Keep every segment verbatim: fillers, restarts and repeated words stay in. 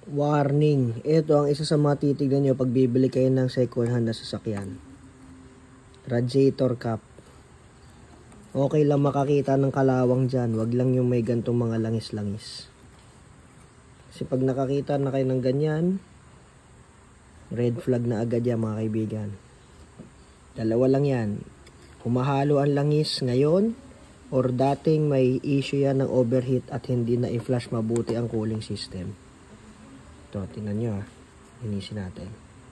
Warning, ito ang isa sa mga titignan nyo pag bibili kayo ng second hand na sasakyan. Radiator cap. Okay lang makakita ng kalawang dyan, wag lang yung may gantong mga langis-langis. Kasi pag nakakita na kayo ng ganyan, red flag na agad yan mga kaibigan. Dalawa lang yan, humahalo ang langis ngayon or dating may issue yan ng overheat at hindi na i-flush mabuti ang cooling system. Ito, tingnan nyo ha. Linisin natin.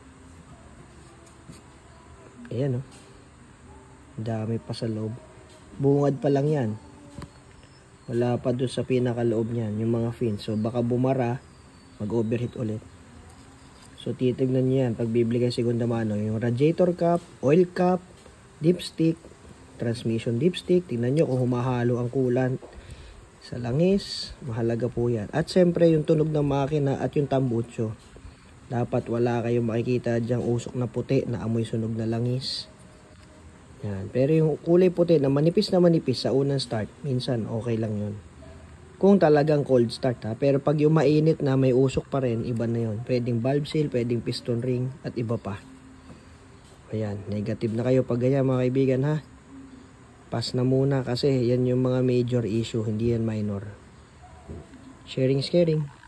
Ayan o. Oh. Dami pa sa loob. Bungad pa lang yan. Wala pa doon sa pinakaloob niyan, yung mga fins. So, baka bumara, mag-overheat ulit. So, titignan nyo yan. Pag bibili kayo segunda mano, yung radiator cap, oil cap, dipstick, transmission dipstick. Tingnan nyo kung humahalo ang coolant sa langis, mahalaga po yan. At siyempre yung tunog ng makina at yung tambucho. Dapat wala kayong makikita dyang usok na puti na amoy sunog na langis. Yan. Pero yung kulay puti na manipis na manipis sa unang start, minsan okay lang yun. Kung talagang cold start ha. Pero pag yung mainit na may usok pa rin, iba na yun. Pwedeng valve seal, pwedeng piston ring, at iba pa. Ayan, negative na kayo pag ganyan mga kaibigan ha. Pass na muna kasi yan yung mga major issue, hindi yan minor. Sharing is caring.